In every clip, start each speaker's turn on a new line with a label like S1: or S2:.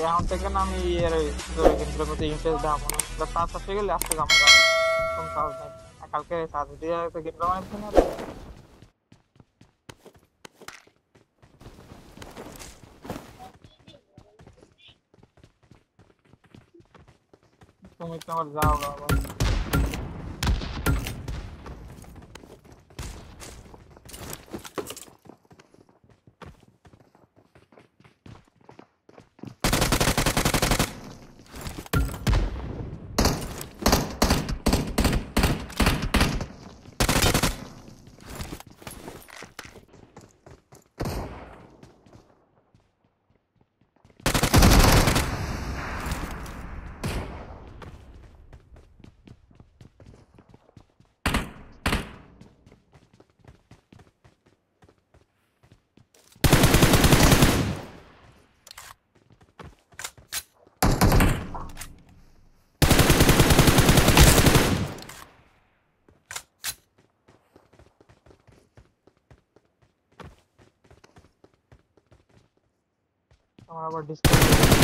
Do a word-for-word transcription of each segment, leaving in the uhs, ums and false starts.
S1: এখন থেকে না আমি এর গেমগুলোর প্রতি ইন্টারেস্ট দেখাবো না। চার্জ আসে গেলে আসতে যাবো কোন চার্জ নেই। কালকে চার্জ দিয়ে তো গেম বানাচ্ছি না। তুমি তো আমার যাও বাবা। আমার আবার ডিসপ্লে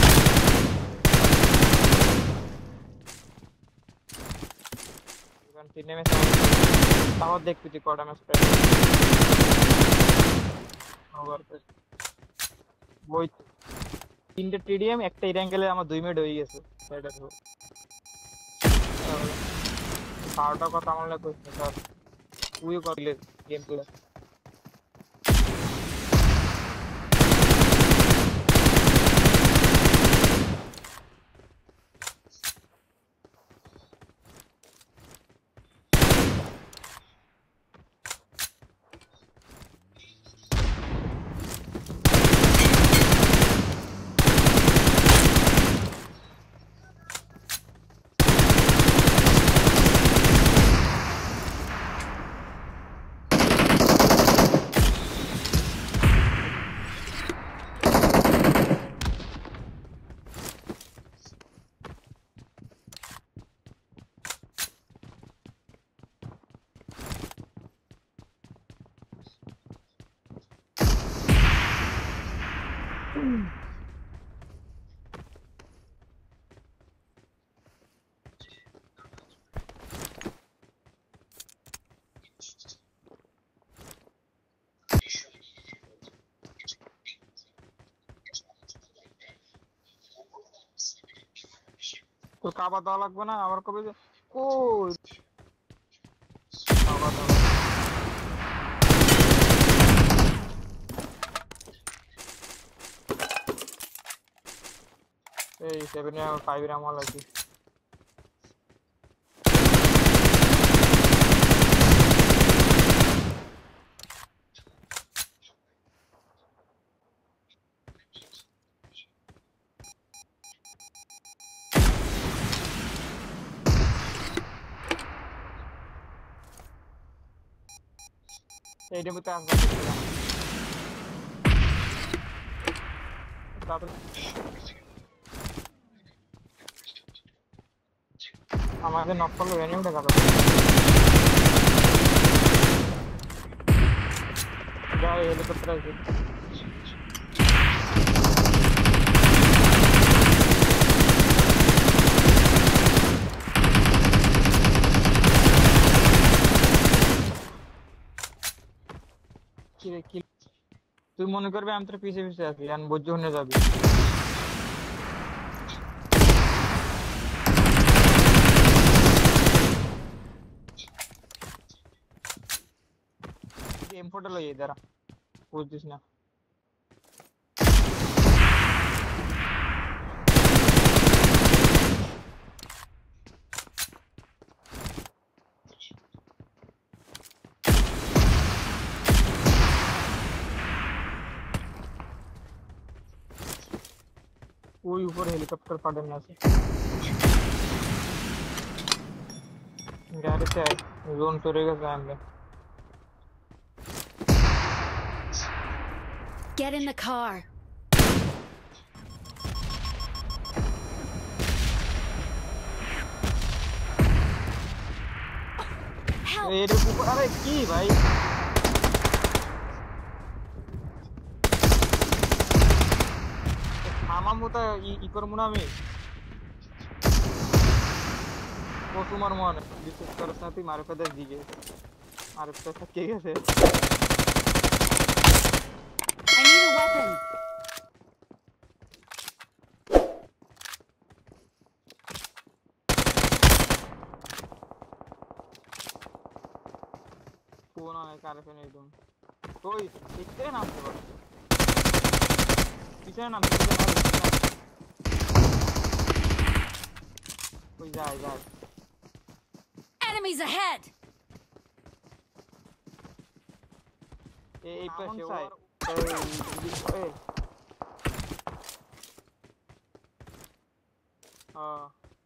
S1: ইভেন তিন নেমে তাও দেখবি তুই কটা ম্যাচ প্রাইস ওভার প্রাইস ওই তিনটে টিডিএম একটা ইরাঙ্গেলে আমার দুই মিনিট হয়ে গেছে সেটা তো পাওয়ারটা কথা আমার লাগে কইছ স্যার তুই করলে গেম প্লে তো কাবা দেওয়া লাগবে না আবার কবে যে কই কাবা দেওয়া এই সেভেন এ ফাইভ এর আমল আছে এইটা মতে আসবে তারপরে আমাদের নক করলে ভ্যানিউটা কাটা যাই হেলিকপ্টার আছে কি রে কি তুই মনে করবে আমি তোর পিছে পিছে আছি আর বুঝ হয়ে যাবি এম ফোর টা লইয়ে দাঁড়া বুঝছিস না ওই উপরে হেলিকপ্টার পাঠানো আছে গাড়িতে জোন চলে গেছে আমরা
S2: Get in the car. Help.
S1: এর উপর আরে কি ভাই মতো ই করবো না আমি তোমার মনে বিশেষ করে সাথে মারুফেদের দিকে মারুফেদের কে গেছে
S2: I need a weapon.
S1: Phone অনেক কারেফে নেই তুমি কই দেখতে নামতে পারো পিছনে নাম পিছনে নাম কই যায় যায়
S2: Enemies ahead.
S1: এই পাশে ওর এই আহ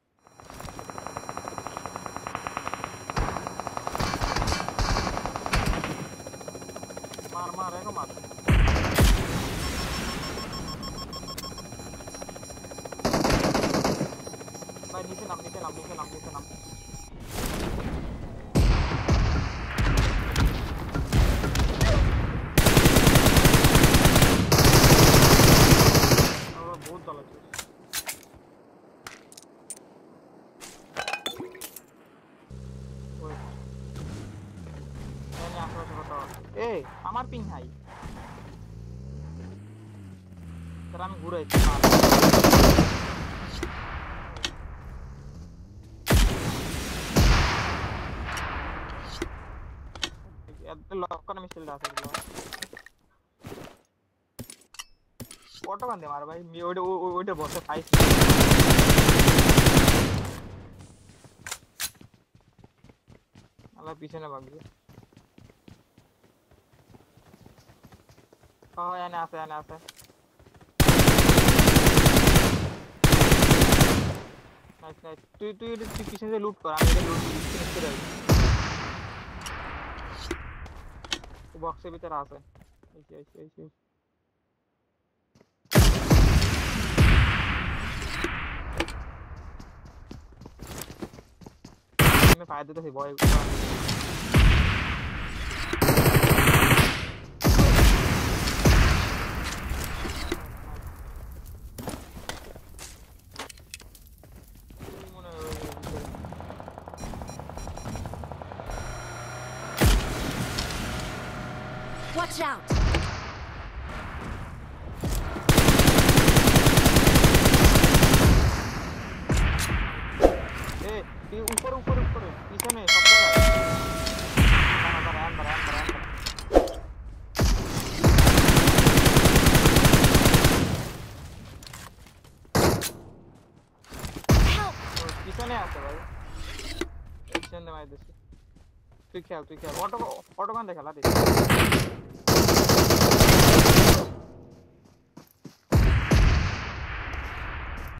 S1: মার মার এগো মার ভাই নিচে নাম নিচে নাম নিচে নাম নিচে নাম बहुत गलत है ওই এনে আশেপাশে কথা এই আমার পিং হাই তার আমি ঘুরাইছি এত লক করে মিছিল আছে অটো কান্দে মার ভাই মি ওইটা ওইটা বসে খাইছি আলা পিছনে ভাগবে ও এনে আছে এনে আছে নাইস নাইস তুই তুই তুই পিছনে লুট কর আমি এটা লুট ফিনিশ করে রাখি ও বক্সের ভিতরে আছে এই এই এই এই मैं फायदा तो है बॉय
S2: Watch out.
S1: ए ऊपर ऊपर ऊपर पीछे में सब जगह अंदर अंदर अंदर अंदर
S2: Help.
S1: पीछे नहीं आते भाई एक चंद मार दे तू क्या तू क्या ऑटो ऑटो कौन देखा ला दे